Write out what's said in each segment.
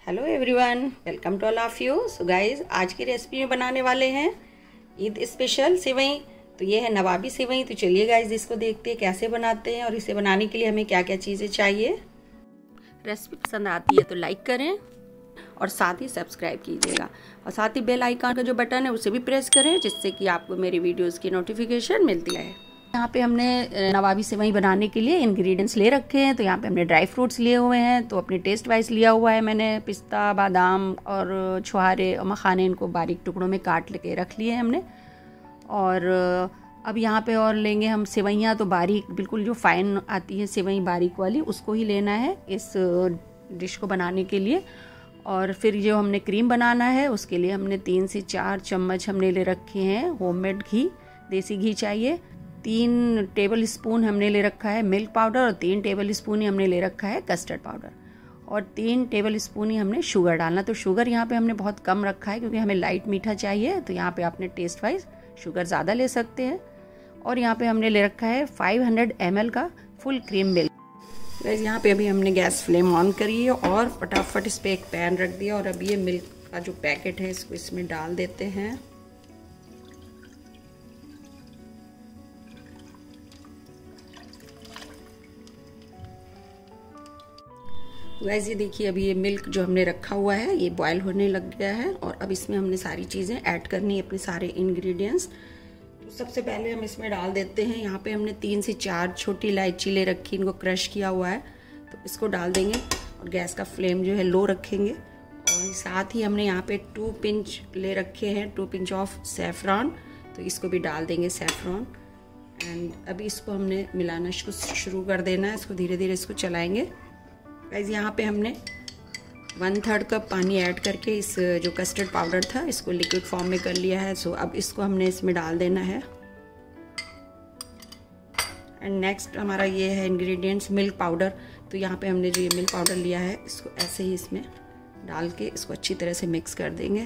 Hello everyone, welcome to all of you. So guys, आज की recipe में बनाने वाले हैं ईद स्पेशल सेवई। तो ये है नवाबी सेवई। तो चलिए गाइस, इसको देखते हैं कैसे बनाते हैं और इसे बनाने के लिए हमें क्या क्या चीज़ें चाहिए। रेसिपी पसंद आती है तो लाइक करें और साथ ही सब्सक्राइब कीजिएगा और साथ ही बेल आइकन का जो बटन है उसे भी प्रेस करें, जिससे कि आपको मेरी वीडियोज़ की नोटिफिकेशन मिलती है। यहाँ पे हमने नवाबी सेवई बनाने के लिए इंग्रेडिएंट्स ले रखे हैं। तो यहाँ पे हमने ड्राई फ्रूट्स लिए हुए हैं। तो अपने टेस्ट वाइज लिया हुआ है मैंने पिस्ता, बादाम और छुहारे और मखाने, इनको बारीक टुकड़ों में काट के रख लिए हैं हमने। और अब यहाँ पे और लेंगे हम सेवइयाँ। तो बारीक, बिल्कुल जो फाइन आती है सेवई बारीक वाली, उसको ही लेना है इस डिश को बनाने के लिए। और फिर जो हमने क्रीम बनाना है उसके लिए हमने 3 से 4 चम्मच हमने ले रखे हैं होममेड घी, देसी घी चाहिए। 3 टेबल स्पून हमने ले रखा है मिल्क पाउडर और 3 टेबल स्पून ही हमने ले रखा है कस्टर्ड पाउडर और 3 टेबल स्पून ही हमने शुगर डालना। तो शुगर यहाँ पे हमने बहुत कम रखा है क्योंकि हमें लाइट मीठा चाहिए। तो यहाँ पे आपने टेस्ट वाइज शुगर ज़्यादा ले सकते हैं। और यहाँ पे हमने ले रखा है 500 ml का फुल क्रीम मिल्क। गाइस, यहाँ पे अभी हमने गैस फ्लेम ऑन करी है और फटाफट इस पर एक पैन रख दिया। और अभी ये मिल्क का जो पैकेट है इसको इसमें डाल देते हैं। गाइस, ये देखिए, अभी ये मिल्क जो हमने रखा हुआ है ये बॉयल होने लग गया है। और अब इसमें हमने सारी चीज़ें ऐड करनी है, अपने सारे इंग्रेडिएंट्स। तो सबसे पहले हम इसमें डाल देते हैं, यहाँ पे हमने 3 से 4 छोटी इलायची ले रखी, इनको क्रश किया हुआ है। तो इसको डाल देंगे और गैस का फ्लेम जो है लो रखेंगे। और साथ ही हमने यहाँ पे 2 पिंच ले रखे हैं, 2 पिंच ऑफ सैफरॉन। तो इसको भी डाल देंगे सैफरॉन। एंड अभी इसको हमने मिलाना शुरू कर देना है। इसको धीरे धीरे इसको चलाएंगे। गाइस, यहाँ पे हमने 1/3 कप पानी ऐड करके इस जो कस्टर्ड पाउडर था इसको लिक्विड फॉर्म में कर लिया है। सो अब इसको हमने इसमें डाल देना है। एंड नेक्स्ट हमारा ये है इंग्रेडिएंट्स मिल्क पाउडर। तो यहाँ पे हमने जो ये मिल्क पाउडर लिया है इसको ऐसे ही इसमें डाल के इसको अच्छी तरह से मिक्स कर देंगे।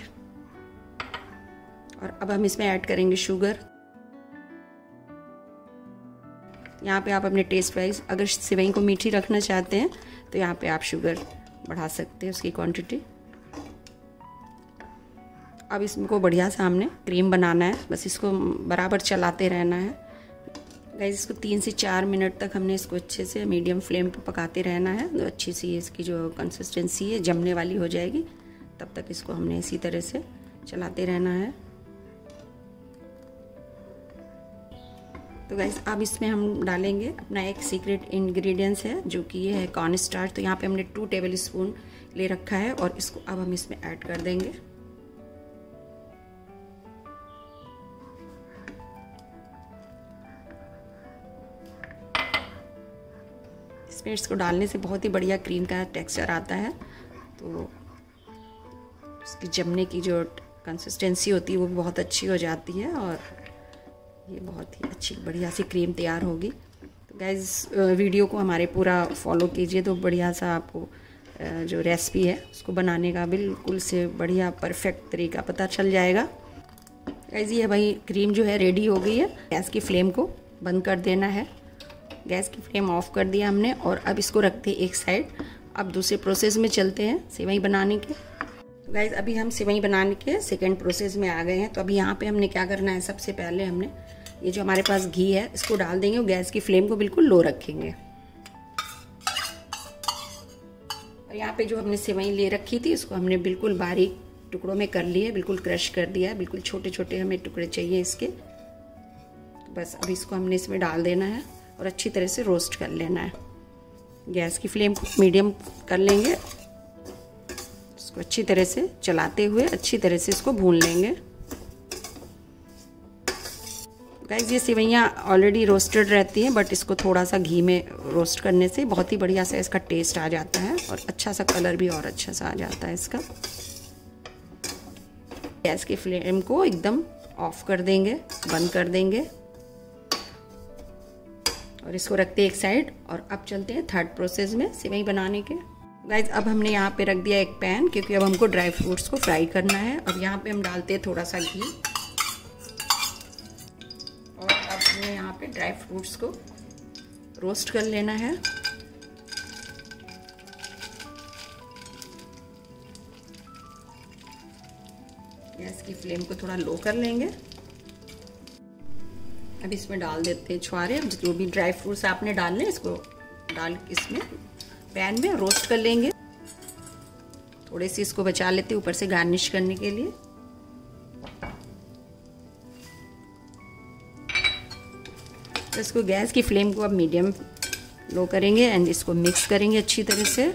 और अब हम इसमें ऐड करेंगे शुगर। यहाँ पे आप अपने टेस्ट वाइज अगर सेवई को मीठी रखना चाहते हैं तो यहाँ पे आप शुगर बढ़ा सकते हैं, उसकी क्वांटिटी। अब इसको बढ़िया सा हमने क्रीम बनाना है, बस इसको बराबर चलाते रहना है। गाइस, इसको 3 से 4 मिनट तक हमने इसको अच्छे से मीडियम फ्लेम पे पकाते रहना है। तो अच्छी सी इसकी जो कंसिस्टेंसी है जमने वाली हो जाएगी, तब तक इसको हमने इसी तरह से चलाते रहना है। तो गाइस, अब इसमें हम डालेंगे अपना एक सीक्रेट इंग्रेडिएंट्स है, जो कि ये है कॉर्न स्टार्च। तो यहाँ पे हमने 2 टेबल स्पून ले रखा है और इसको अब हम इसमें ऐड कर देंगे। इसमें इसको डालने से बहुत ही बढ़िया क्रीम का टेक्सचर आता है। तो इसकी जमने की जो कंसिस्टेंसी होती है वो भी बहुत अच्छी हो जाती है और ये बहुत ही अच्छी बढ़िया सी क्रीम तैयार होगी। तो गाइस, वीडियो को हमारे पूरा फॉलो कीजिए तो बढ़िया सा आपको जो रेसिपी है उसको बनाने का बिल्कुल से बढ़िया परफेक्ट तरीका पता चल जाएगा। गाइस, ये भाई क्रीम जो है रेडी हो गई है। गैस की फ्लेम को बंद कर देना है। गैस की फ्लेम ऑफ कर दिया हमने और अब इसको रखते हैं एक साइड। अब दूसरे प्रोसेस में चलते हैं सेवई बनाने के। तो गाइस, अभी हम सेवई बनाने के सेकेंड प्रोसेस में आ गए हैं। तो अभी यहाँ पे हमने क्या करना है, सबसे पहले हमने ये जो हमारे पास घी है इसको डाल देंगे और गैस की फ्लेम को बिल्कुल लो रखेंगे। और यहाँ पे जो हमने सेवई ले रखी थी इसको हमने बिल्कुल बारीक टुकड़ों में कर लिए, बिल्कुल क्रश कर दिया है। बिल्कुल छोटे छोटे हमें टुकड़े चाहिए इसके। तो बस अब इसको हमने इसमें डाल देना है और अच्छी तरह से रोस्ट कर लेना है। गैस की फ्लेम को मीडियम कर लेंगे। इसको अच्छी तरह से चलाते हुए अच्छी तरह से इसको भून लेंगे। गाइस, ये सेवइयाँ ऑलरेडी रोस्टेड रहती हैं, बट इसको थोड़ा सा घी में रोस्ट करने से बहुत ही बढ़िया सा इसका टेस्ट आ जाता है और अच्छा सा कलर भी और अच्छा सा आ जाता है इसका। गैस की फ्लेम को एकदम ऑफ कर देंगे, बंद कर देंगे और इसको रखते हैं एक साइड। और अब चलते हैं थर्ड प्रोसेस में सेवई बनाने के। गाइस, अब हमने यहाँ पे रख दिया एक पैन, क्योंकि अब हमको ड्राई फ्रूट्स को फ्राई करना है। अब यहाँ पे हम डालते हैं थोड़ा सा घी और अब हमें यहाँ पे ड्राई फ्रूट्स को रोस्ट कर लेना है। गैस की फ्लेम को थोड़ा लो कर लेंगे। अब इसमें डाल देते हैं छुहारे। जो भी ड्राई फ्रूट्स आपने डालने इसको डाल इसमें पैन में रोस्ट कर लेंगे। थोड़े से इसको बचा लेते हैं ऊपर से गार्निश करने के लिए। तो इसको गैस की फ्लेम को अब मीडियम लो करेंगे एंड इसको मिक्स करेंगे अच्छी तरह से।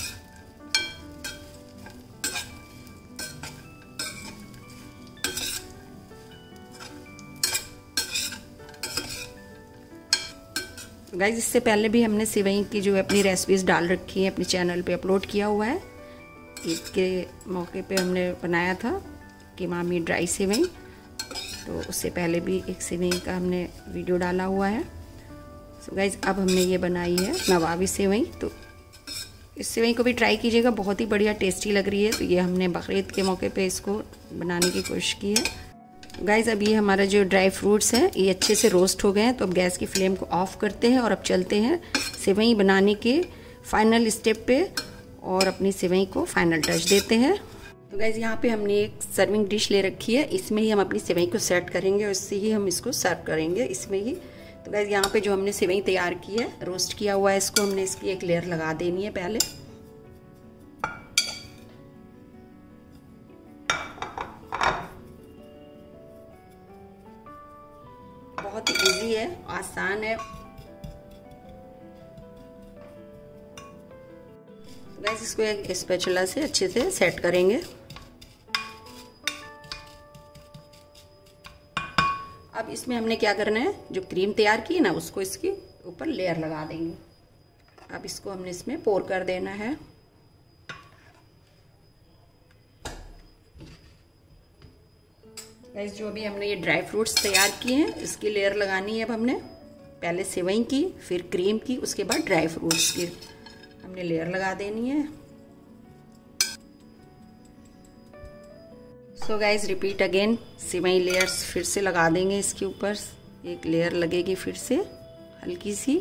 गाइस इससे पहले भी हमने सेवई की जो अपनी रेसिपीज डाल रखी है अपने चैनल पे अपलोड किया हुआ है। ईद के मौके पे हमने बनाया था कि मामी ड्राई सेवई, तो उससे पहले भी एक सेवई का हमने वीडियो डाला हुआ है। सो गाइज अब हमने ये बनाई है नवाबी सेवई। तो इस सेवई को भी ट्राई कीजिएगा, बहुत ही बढ़िया टेस्टी लग रही है। तो ये हमने बकरीद के मौके पे इसको बनाने की कोशिश की है। गाइज अब ये हमारा जो ड्राई फ्रूट्स हैं ये अच्छे से रोस्ट हो गए हैं। तो अब गैस की फ्लेम को ऑफ करते हैं और अब चलते हैं सेवई बनाने के फाइनल स्टेप पे और अपनी सेवई को फाइनल टच देते हैं। तो गाइज यहाँ पे हमने एक सर्विंग डिश ले रखी है, इसमें ही हम अपनी सेवई को सेट करेंगे और इससे ही हम इसको सर्व करेंगे इसमें ही। तो गाइज यहाँ पे जो हमने सेवई तैयार की है रोस्ट किया हुआ है, इसको हमने इसकी एक लेयर लगा देनी है पहले। बहुत ही इजी है, आसान है। गाइस इसको एक स्पैचुला से अच्छे से सेट करेंगे। अब इसमें हमने क्या करना है, जो क्रीम तैयार की है ना उसको इसके ऊपर लेयर लगा देंगे। अब इसको हमने इसमें पोर कर देना है। गाइस जो अभी हमने ये ड्राई फ्रूट्स तैयार किए हैं इसकी लेयर लगानी है अब हमने। पहले सेवई की, फिर क्रीम की, उसके बाद ड्राई फ्रूट्स की हमने लेयर लगा देनी है। सो गाइज रिपीट अगेन, सेवई लेयर्स फिर से लगा देंगे इसके ऊपर। एक लेयर लगेगी फिर से हल्की सी।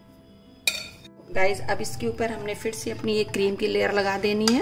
गाइज अब इसके ऊपर हमने फिर से अपनी ये क्रीम की लेयर लगा देनी है।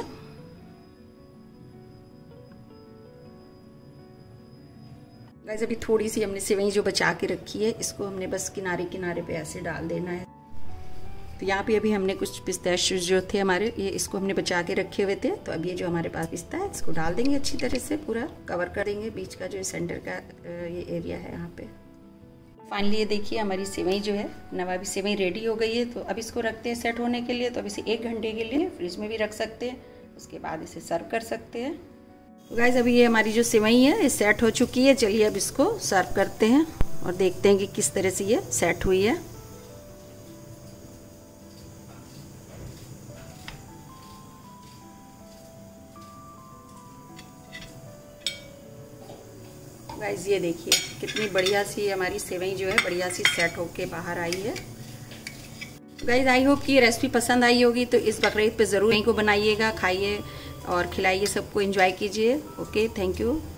गाइस अभी थोड़ी सी हमने सेवई जो बचा के रखी है इसको हमने बस किनारे किनारे पे ऐसे डाल देना है। तो यहाँ पे अभी हमने कुछ पिस्ताशियोज जो थे हमारे, ये इसको हमने बचा के रखे हुए थे। तो अब ये जो हमारे पास पिस्ता है इसको डाल देंगे अच्छी तरह से, पूरा कवर कर देंगे बीच का जो सेंटर का ये एरिया है यहाँ पे। फाइनली ये देखिए हमारी सेवई जो है नवाबी सेवई रेडी हो गई है। तो अब इसको रखते हैं सेट होने के लिए। तो अब इसे 1 घंटे के लिए फ्रिज में भी रख सकते हैं, उसके बाद इसे सर्व कर सकते हैं। तो गाइस अभी ये हमारी जो सेवई है ये सेट हो चुकी है। चलिए अब इसको सर्व करते हैं और देखते हैं कि किस तरह से ये सेट हुई है। गाइस ये देखिए कितनी बढ़िया सी हमारी सेवई जो है बढ़िया सी सेट होके बाहर आई है। गाइस आई होप कि ये रेसिपी पसंद आई होगी। तो इस बकरीद पे ज़रूर इनको बनाइएगा, खाइए और खिलाइए, सबको एंजॉय कीजिए। Okay, thank you.